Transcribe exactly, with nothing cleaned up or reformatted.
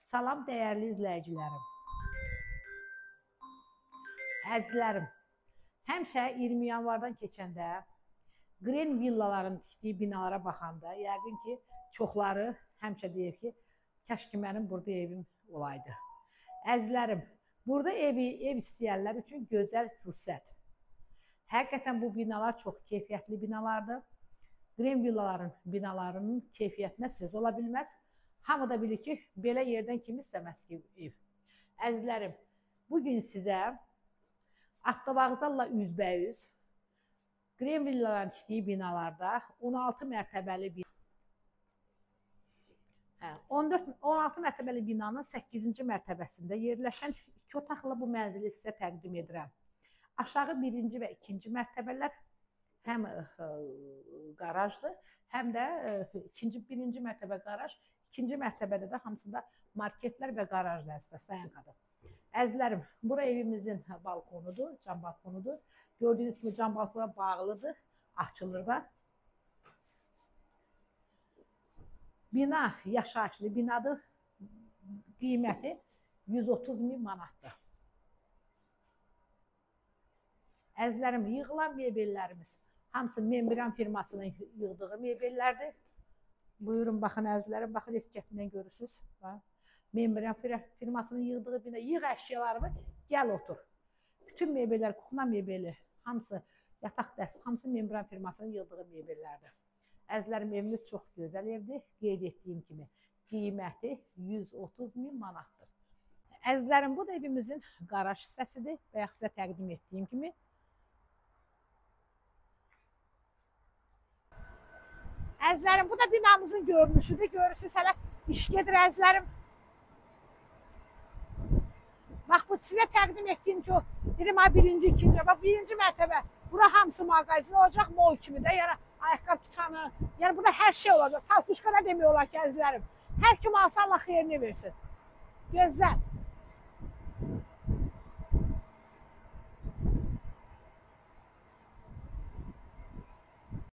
Salam dəyərli izləyicilərim. Əzizlərim, həmişə iyirmi yanvardan keçəndə Qren villaların tikdiyi binalara baxanda yəqin ki, çoxları həmişə deyir ki, kəş ki mənim burada evim olaydı. Əzizlərim, burada evi, ev istəyənlər üçün gözəl fürsət. Həqiqətən bu binalar çox keyfiyyətli binalardır. Qren villaların binalarının keyfiyyətinə söz ola bilməz. Hamı da bilir ki, belə yerdən kim istəməz ki ev. Əzizlərim, bugün sizə avtovağzalla üzbəyüz Qren villaların tikdiyi binalarda on altı mərtəbəli bina, on dörd, on altı mərtəbəli binanın səkkizinci mərtəbəsində yerləşən iki otaqlı bu mənzili sizə təqdim edirəm. Aşağı birinci və ikinci mərtəbələr həm qarajdır, həm də ikinci, birinci mərtəbə qaraj, ikinci mərtəbədə də hamısında marketlər və qarajlar dayankadır. Əzizlərim, bura evimizin balkonudur, cam balkonudur. Gördüyünüz kimi cam balkona bağlıdır, açılır da. Bina yaşayışlı binadır, qiyməti yüz otuz min manatdır. Əzizlərim, yığılan mebellərimiz hamısı Membran firmasının yığdığı mebellərdir. Buyurun, baxın əzizlərim, baxın etiketindən görürsünüz. Membran firmasının yığdığı bina, yığ əşyalarımı, gəl otur. Bütün mebellər, kuxna mebeli, hamısı, yataq dəst, hamısı Membran firmasının yığdığı mebellərdir. Əzizlərim, evimiz çox gözəl evdir. Qeyd etdiyim kimi, qiyməti yüz otuz min manatdır. Əzizlərim, bu da evimizin qaraj hissəsidir. Bayaq sizə təqdim etdiyim kimi. Əzizlərim, bu da binamızın görünüşüdür. Görürsünüz, hələ iş gedir əzizlərim. Bax, bu sizə təqdim etdiyim ki, dedim, birinci, ikinci, birinci mərtəbə. Bura hamısı mağazin olacaq, mol kimi də, yəni ayaqqabı tutanı, yəni burada hər şey olacaq. Talpuşka da demək olar ki, əzizlərim. Hər kim alsa Allah xeyrini versin. Gözəl.